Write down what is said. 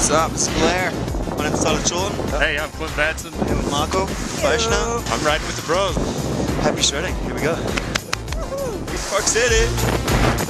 What's up? It's Blair. My name's Tyler Jordan. Hey, I'm Clint Batson. Here with Marco, Vaishnav. I'm riding with the bros. Happy shredding. Here we go. Park City.